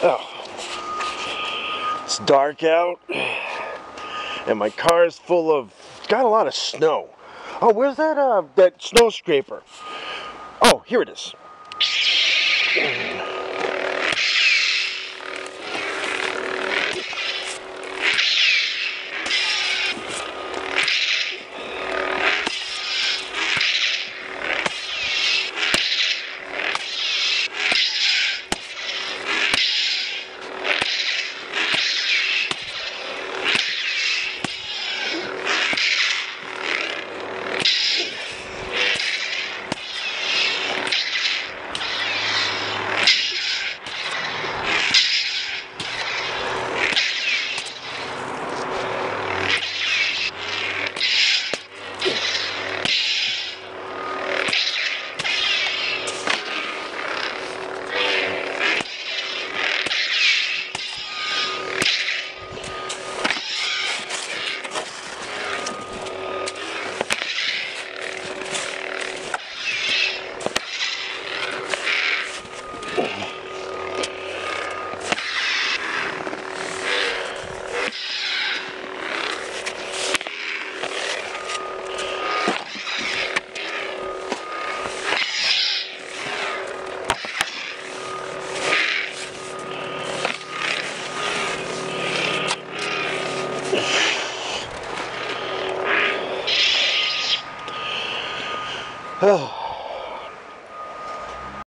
Oh, it's dark out, and my car is full of, got a lot of snow. Oh, where's that snow scraper? Oh, here it is.